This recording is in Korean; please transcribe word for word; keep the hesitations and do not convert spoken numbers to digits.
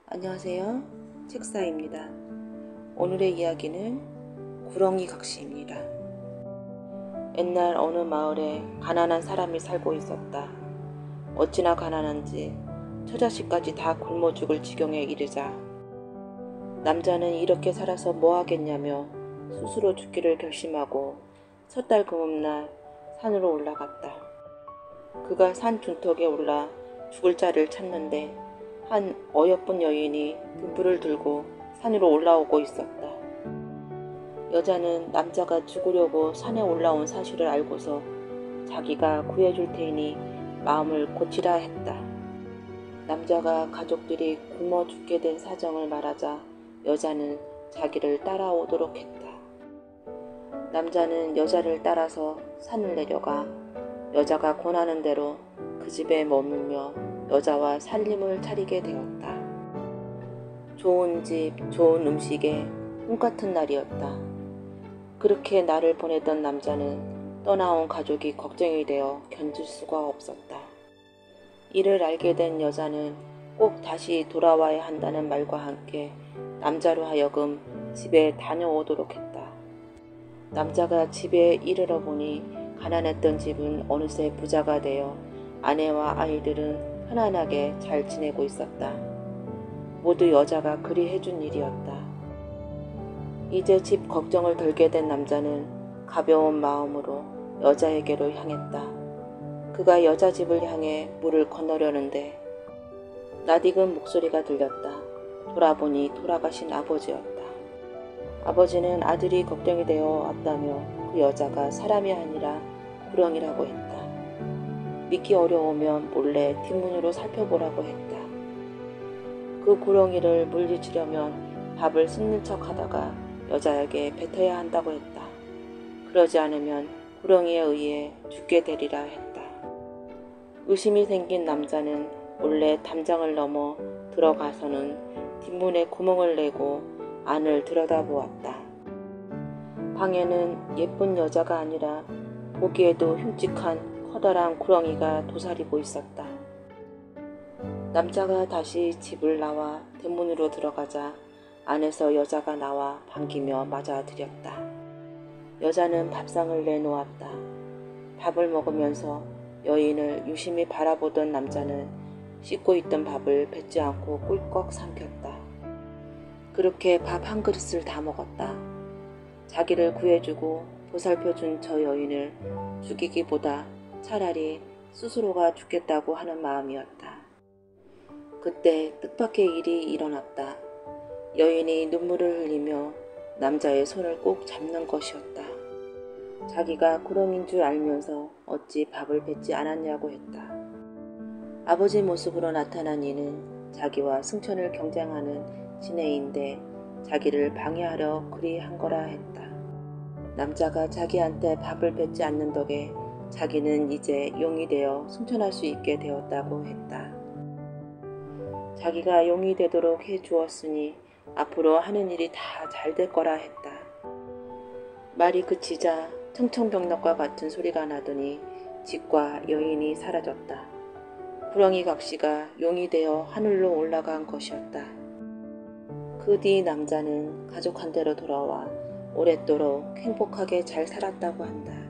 안녕하세요. 책사입니다. 오늘의 이야기는 구렁이 각시입니다. 옛날 어느 마을에 가난한 사람이 살고 있었다. 어찌나 가난한지 처자식까지 다 굶어 죽을 지경에 이르자 남자는 이렇게 살아서 뭐 하겠냐며 스스로 죽기를 결심하고 첫 달 금음날 산으로 올라갔다. 그가 산 둔턱에 올라 죽을 자를 찾는데 한 어여쁜 여인이 등불을 들고 산으로 올라오고 있었다. 여자는 남자가 죽으려고 산에 올라온 사실을 알고서 자기가 구해줄 테니 마음을 고치라 했다. 남자가 가족들이 굶어 죽게 된 사정을 말하자 여자는 자기를 따라오도록 했다. 남자는 여자를 따라서 산을 내려가 여자가 권하는 대로 그 집에 머물며 여자와 살림을 차리게 되었다. 좋은 집, 좋은 음식에 꿈같은 날이었다. 그렇게 날을 보내던 남자는 떠나온 가족이 걱정이 되어 견딜 수가 없었다. 이를 알게 된 여자는 꼭 다시 돌아와야 한다는 말과 함께 남자로 하여금 집에 다녀오도록 했다. 남자가 집에 이르러 보니 가난했던 집은 어느새 부자가 되어 아내와 아이들은 편안하게 잘 지내고 있었다. 모두 여자가 그리 해준 일이었다. 이제 집 걱정을 덜게 된 남자는 가벼운 마음으로 여자에게로 향했다. 그가 여자 집을 향해 물을 건너려는데 낯익은 목소리가 들렸다. 돌아보니 돌아가신 아버지였다. 아버지는 아들이 걱정이 되어 왔다며 그 여자가 사람이 아니라 구렁이라고 했다. 믿기 어려우면 몰래 뒷문으로 살펴보라고 했다. 그 구렁이를 물리치려면 밥을 씹는 척 하다가 여자에게 뱉어야 한다고 했다. 그러지 않으면 구렁이에 의해 죽게 되리라 했다. 의심이 생긴 남자는 몰래 담장을 넘어 들어가서는 뒷문에 구멍을 내고 안을 들여다보았다. 방에는 예쁜 여자가 아니라 보기에도 흉측한 커다란 구렁이가 도사리고 있었다. 남자가 다시 집을 나와 대문으로 들어가자 안에서 여자가 나와 반기며 맞아들였다. 여자는 밥상을 내놓았다. 밥을 먹으면서 여인을 유심히 바라보던 남자는 씻고 있던 밥을 뱉지 않고 꿀꺽 삼켰다. 그렇게 밥 한 그릇을 다 먹었다. 자기를 구해주고 보살펴준 저 여인을 죽이기보다 차라리 스스로가 죽겠다고 하는 마음이었다. 그때 뜻밖의 일이 일어났다. 여인이 눈물을 흘리며 남자의 손을 꼭 잡는 것이었다. 자기가 구렁인 줄 알면서 어찌 밥을 뱉지 않았냐고 했다. 아버지 모습으로 나타난 이는 자기와 승천을 경쟁하는 시내인데 자기를 방해하려 그리 한 거라 했다. 남자가 자기한테 밥을 뱉지 않는 덕에 자기는 이제 용이 되어 승천할 수 있게 되었다고 했다. 자기가 용이 되도록 해 주었으니 앞으로 하는 일이 다 잘 될 거라 했다. 말이 그치자 청천벽력과 같은 소리가 나더니 집과 여인이 사라졌다. 구렁이 각시가 용이 되어 하늘로 올라간 것이었다. 그 뒤 남자는 가족한테로 돌아와 오랫도록 행복하게 잘 살았다고 한다.